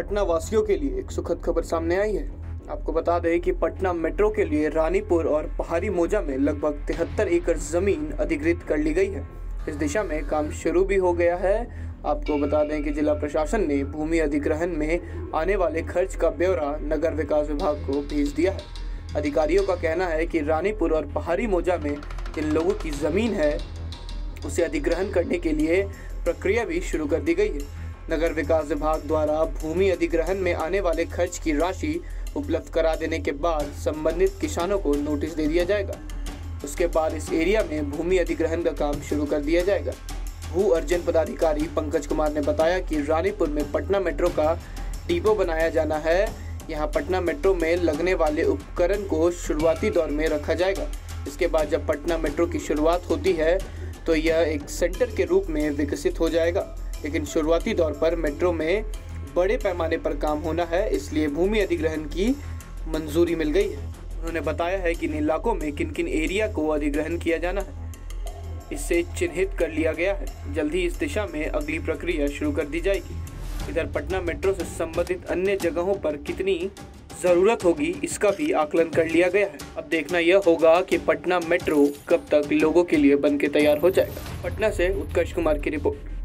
पटना वासियों के लिए एक सुखद खबर सामने आई है। आपको बता दें कि पटना मेट्रो के लिए रानीपुर और पहाड़ी मौजा में लगभग 73 एकड़ जमीन अधिग्रहित कर ली गई है। इस दिशा में काम शुरू भी हो गया है। आपको बता दें कि जिला प्रशासन ने भूमि अधिग्रहण में आने वाले खर्च का ब्यौरा नगर विकास विभाग को भेज दिया है। अधिकारियों का कहना है कि रानीपुर और पहाड़ी मौजा में जिन लोगों की जमीन है उसे अधिग्रहण करने के लिए प्रक्रिया भी शुरू कर दी गई है। नगर विकास विभाग द्वारा भूमि अधिग्रहण में आने वाले खर्च की राशि उपलब्ध करा देने के बाद संबंधित किसानों को नोटिस दे दिया जाएगा। उसके बाद इस एरिया में भूमि अधिग्रहण का काम शुरू कर दिया जाएगा। भू अर्जन पदाधिकारी पंकज कुमार ने बताया कि रानीपुर में पटना मेट्रो का डिपो बनाया जाना है। यहाँ पटना मेट्रो में लगने वाले उपकरण को शुरुआती दौर में रखा जाएगा। इसके बाद जब पटना मेट्रो की शुरुआत होती है तो यह एक सेंटर के रूप में विकसित हो जाएगा, लेकिन शुरुआती दौर पर मेट्रो में बड़े पैमाने पर काम होना है, इसलिए भूमि अधिग्रहण की मंजूरी मिल गई है। उन्होंने बताया है कि इन इलाकों में किन किन एरिया को अधिग्रहण किया जाना है, इससे चिन्हित कर लिया गया है। जल्द ही इस दिशा में अगली प्रक्रिया शुरू कर दी जाएगी। इधर पटना मेट्रो से संबंधित अन्य जगहों पर कितनी ज़रूरत होगी इसका भी आकलन कर लिया गया है। अब देखना यह होगा कि पटना मेट्रो कब तक लोगों के लिए बनके तैयार हो जाएगा। पटना से उत्कर्ष कुमार की रिपोर्ट।